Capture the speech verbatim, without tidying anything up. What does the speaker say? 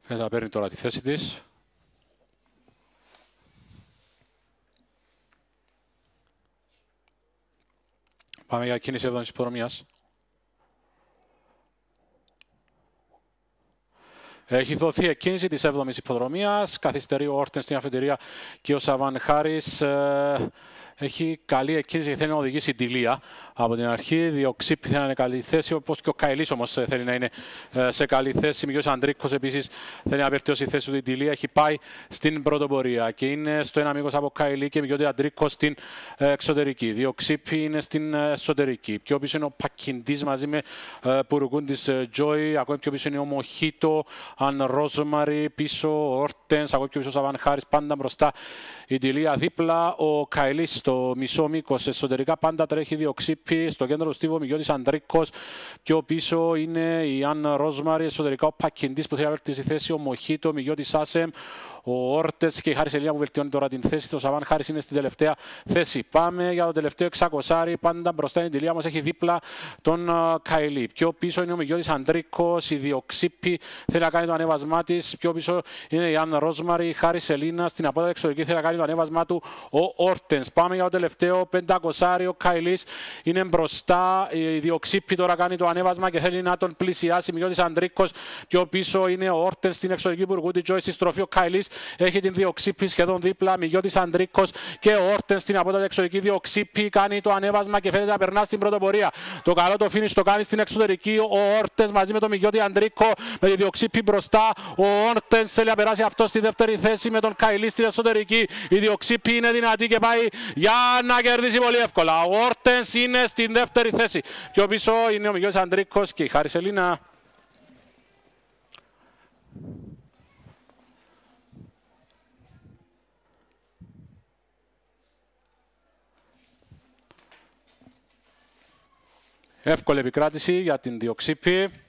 Θα παίρνει τώρα τη θέση της. Πάμε για κίνηση έβδομης υποδρομίας. Έχει δοθεί εκκίνηση της έβδομης υποδρομίας. Καθυστερεί ο Όρτεν στην αφεντηρία και ο Σαβάν Χάρις ε, έχει καλή εκκίνηση και θέλει να οδηγήσει την Τιλία από την αρχή. Διοξύπη θέλει να είναι καλή θέση, όπως και ο Καηλής όμως θέλει να είναι σε καλή θέση. Μιγιός Αντρίκος επίσης θέλει να βελτιώσει τη θέση του. Η Τιλία έχει πάει στην πρωτοπορία και είναι στο ένα μήκος από Καηλή και Μιγιώτη Αντρίκος στην εξωτερική. Διοξύπη είναι στην εσωτερική. Πιο πίσω είναι ο Πακιντής μαζί με Πουρουκούν της Τζόι. Ακόμη πιο πίσω είναι ο Μοχίτο, Αν Ρόζμαρι, πίσω ο Όρτενς, ακόμη πιο πίσω ο Σαβάν Χάρις, πάντα μπροστά η Τιλία δίπλα. Ο Καηλής στο μισό μήκος εσωτερικά πάντα τρέχει Διοξύπη. Στο κέντρο του Στίβο Μιγιώτης Αντρίκος. Πιο πίσω είναι η Αν Ρόζμαρι. Εσωτερικά ο Πακιντής που θέλει να βελτιώσει τη θέση. Ο Μοχίτο, Μιγιώτης Άσεμ. Ο Όρτες και η Χάρις Ελία που βελτιώνει τώρα την θέση. Το Σαβάν Χάρις είναι στην τελευταία θέση. Πάμε για το τελευταίο εξακόσια. Πάντα μπροστά είναι η Τιλία, όμως έχει δίπλα τον uh, Καηλή. Πιο πίσω είναι ο Μιγιώτης Αντρίκος. Η Διοξύπη θέλει να κάνει το ανέβασμά της. Πιο πίσω είναι η Αν Ρόζμαρι. Η Χάρις Ελίνα στην απόδοση εξωτερική θέλει να κάνει το ανέβασμά του. Ο Όρτενς. Πάμε για το τελευταίο πεντακόσια. Ο Καηλής είναι μπροστά. Η Διοξύπη τώρα κάνει το ανέβασμα και θέλει να τον πλησιάσει. Μιγιώτης Αντρίκος. Πιο πίσω είναι ο Όρτενς στην εξωτερική Πουργούτη Τζόι. Στη στροφή ο Καηλής έχει την Διοξύπη σχεδόν δίπλα. Μιγιώτης Αντρίκος και ο Όρτενς στην απότατη εξωτερική. Διοξύπη κάνει το ανέβασμα και φαίνεται να περνά στην πρωτοπορία. Το καλό το finish το κάνει στην εξωτερική ο Όρτενς μαζί με τον Μιγιώτη Αντρίκο. Με τη Διοξύπη μπροστά. Ο Όρτενς θέλει να περάσει αυτό στη δεύτερη θέση με τον Καηλή στην εσωτερική. Η Διοξύπη είναι δυνατή και πάει για να κερδίσει πολύ εύκολα. Ο Όρτενς είναι στην δεύτερη θέση. Πιο πίσω είναι ο Μιγιώτης Αντρίκος και η Χάρις Ελίνα. Εύκολη επικράτηση για την Διοξύπη.